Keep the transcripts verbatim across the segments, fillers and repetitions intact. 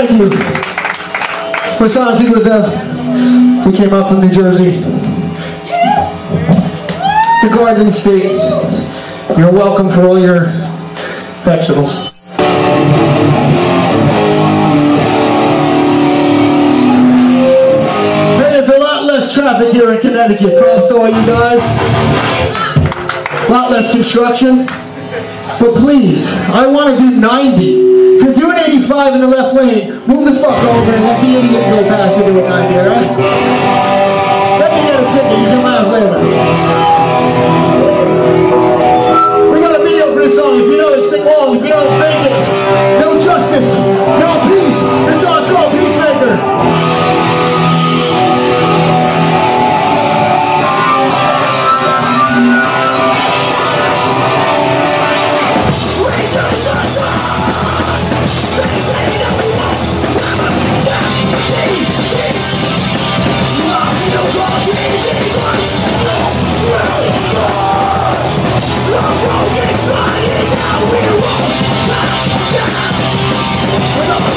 thank you. Versace was uh, we came up from New Jersey. The Garden State. You're welcome for all your vegetables. There's a lot less traffic here in Connecticut, props to all you guys. A lot less construction. But please, I want to do ninety. If you're doing eighty-five in the left lane, move the fuck over and let the idiot go past you doing ninety, alright? Let me get a ticket, you can laugh later. We got a video for this song. If you know it, sing along. If you don't, fake it. No justice, no peace. This song's called Peacemaker. We're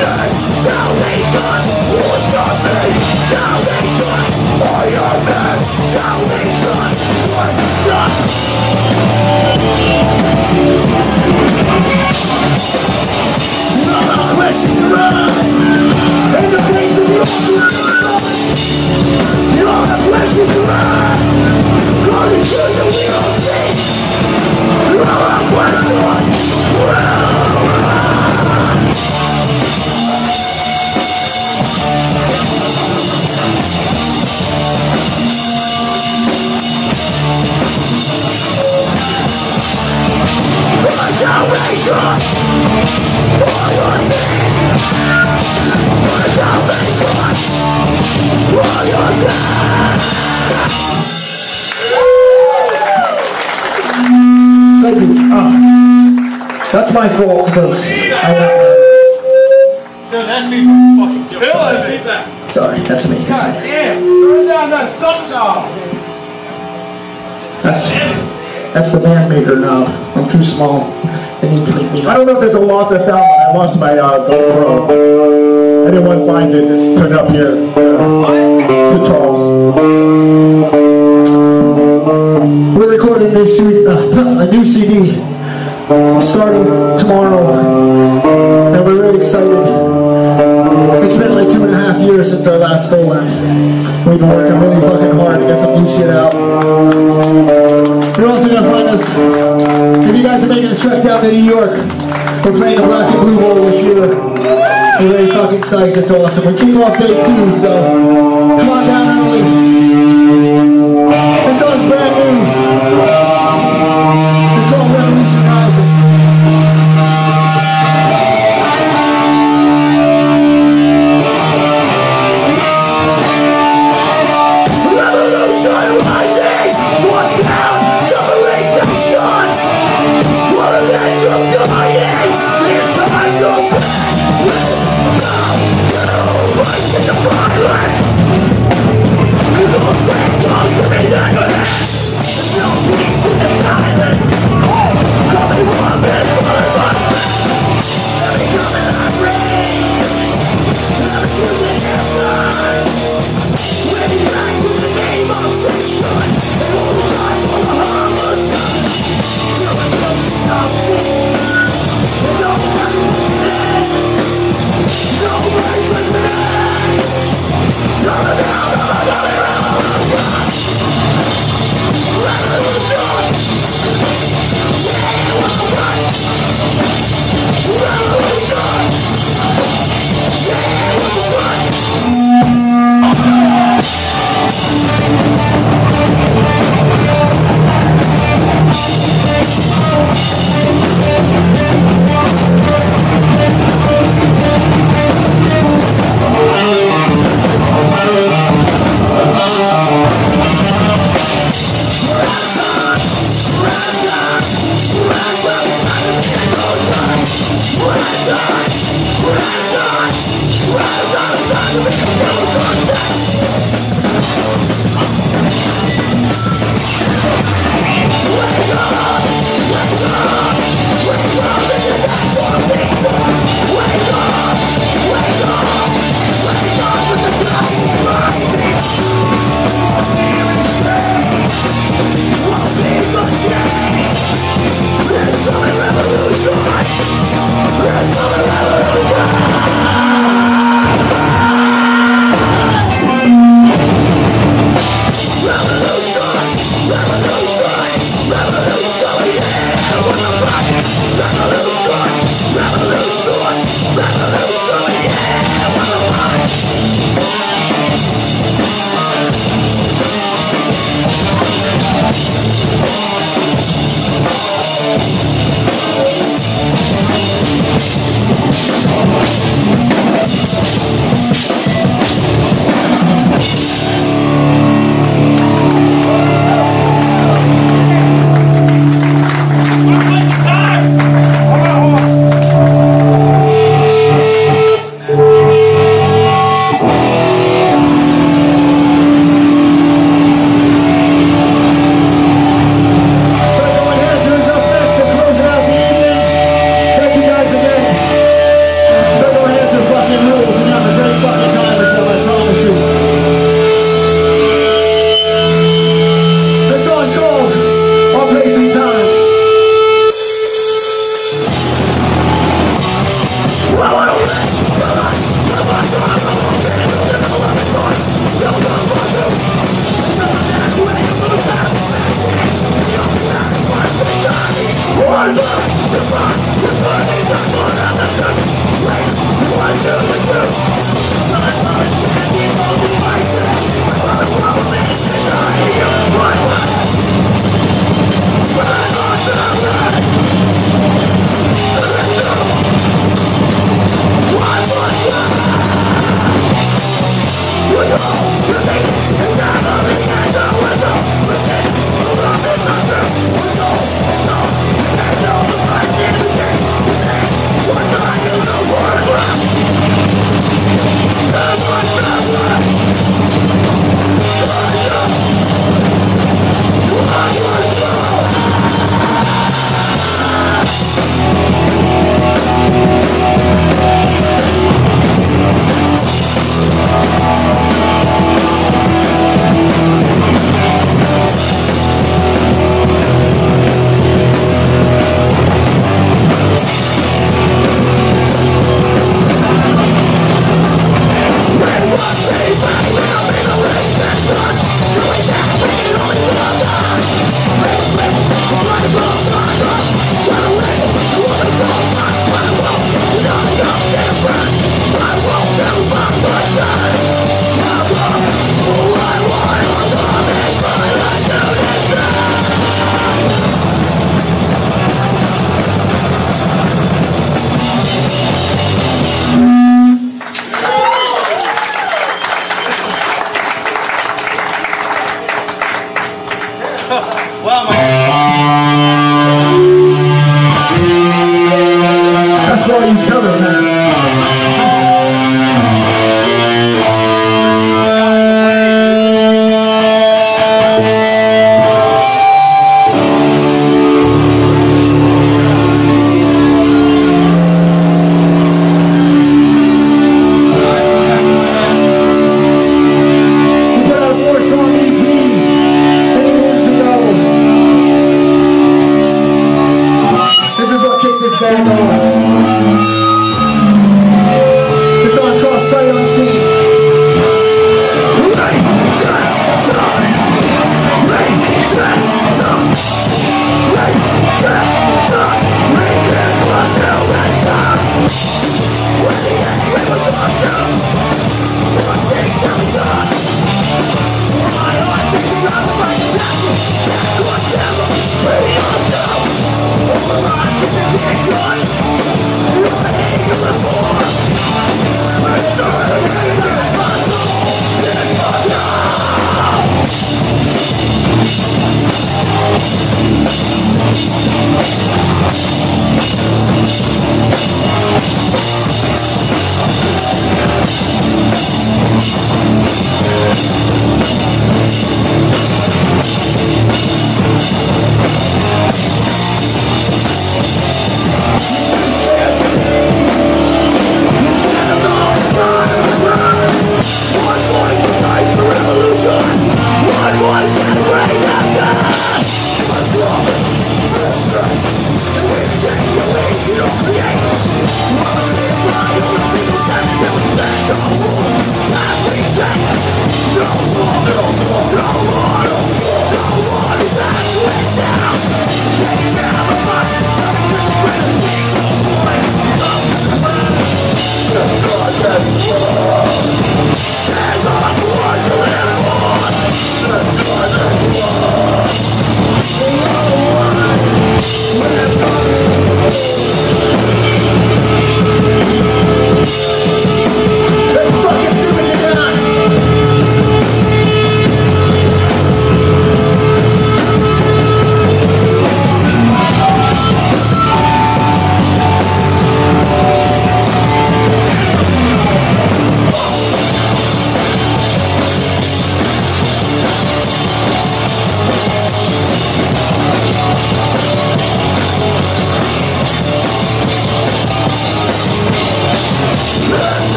Thank you. Uh, that's my fault because I uh, Dude, that's me fucking killing. Sorry, that's me. God damn, turn down that suck knob. That's that's the band maker knob. I'm too small. They need to make me. I don't know if there's a loss I found. I lost my uh, GoPro. Anyone finds it, it's turned up here. Uh, to Charles. We're recording a new, C- uh, a new C D starting tomorrow, and we're really excited. It's been like two and a half years since our last go out. We've been working really fucking hard to get some new shit out. You're also gonna find us, if you guys are making a trek down to New York, we're playing the Black and Blue Bowl this year. We're really fucking psyched, it's awesome. We kick off day two, so come on down early. This song's brand new. It's called Revolution Rising. Wow, my That's all you cover fans.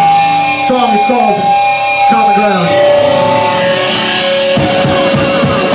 Song is called Common Ground.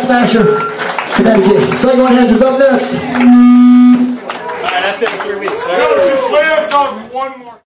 Ratsmasher, Connecticut. Second one hedges up next. Alright, that's it for three weeks. No, just wait on something one more.